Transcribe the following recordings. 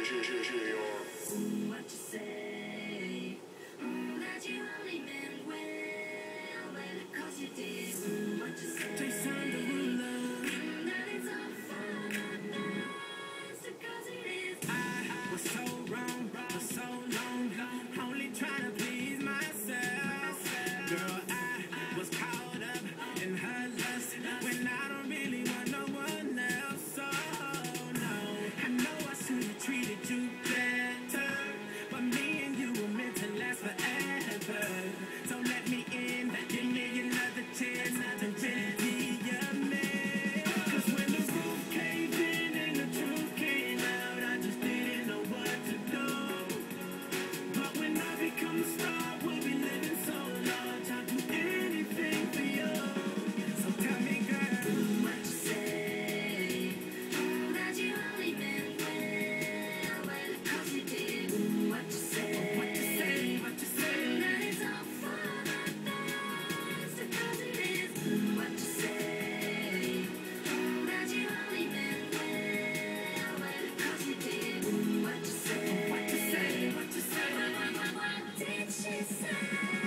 What you say? That you only meant well, 'cause you did. What you say? Jason Derulo. That it's all for nothing, 'cause it is. I was so wrong for so long, only trying to please myself. Girl, I was caught up in her lust when I don't really want no one else. So no, I know I should have treated you better, but me and you were meant to last forever. So let me in, give me another chance to really be your man. 'Cause when the roof caved in and the truth came out, I just didn't know what to do. But when I become a star, we'll be living so large, I'll do anything for you. So tell me, girl, what you say? That you only meant well, 'cause you did. What you say? What you say? What you say? That it's all for nothing, 'cause it is. What you say? That you only meant well, 'cause you did. What you say? What you say? What you say? What did she say?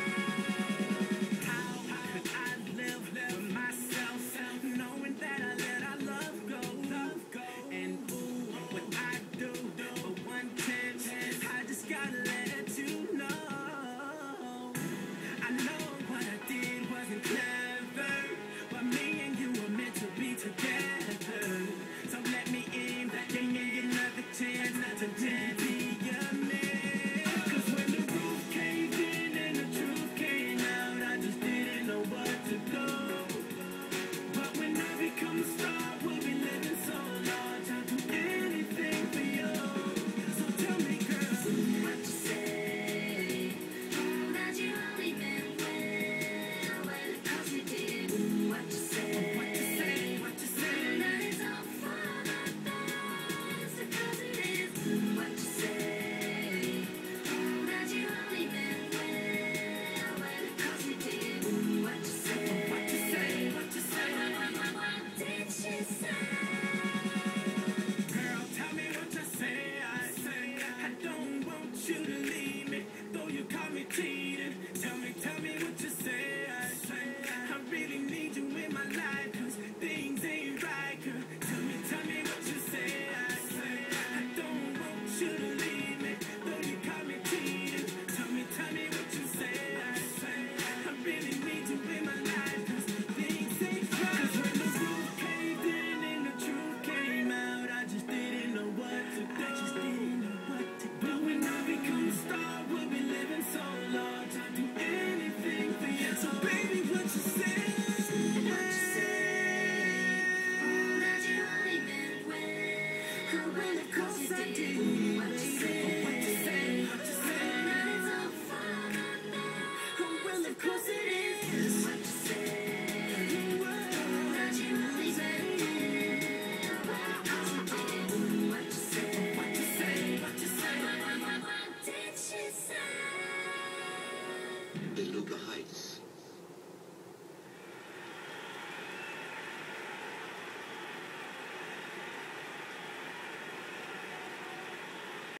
How could I live with myself, knowing that I let our love go? And ooh, what I do for one chance, I just gotta let you know. I know what I did wasn't clever, but me and you were meant to be together. So let me in, give me another chance to be your man. 'Cause when the roof caved in and the truth came out, I just didn't know what to do. But when I become a star, we'll be living so large, I'll do anything for you. So tell me, girl, what you say? That you only meant well, 'cause you did. What you say? What you say? What you say? That it's all for nothing, 'cause it is. What you say? That you only meant well, 'cause you did. What you say? What you say? What you say? What did she say? Girl, tell me what you say. I don't want you to leave me, though you caught me cheating. Tell me what you say. I really need you in my life, 'cause things ain't right, girl. Tell me what you say. I don't want you to leave me, though you caught me cheating. Tell me what you say. I really need you in my life, 'cause things ain't right. 'Cause when the roof caved in and the truth came out, I just didn't know what to do. But when I become a star, we'll be living so large, I'll do anything for you. So baby, what you say? What you say? That you only meant well, of course I did. What you say? What you say? What you say? That it's all for nothing, well, of course it is. What you say? That you only meant well, 'cause you did. What you say? What you say? What you say? What did she say? Derulo Heights.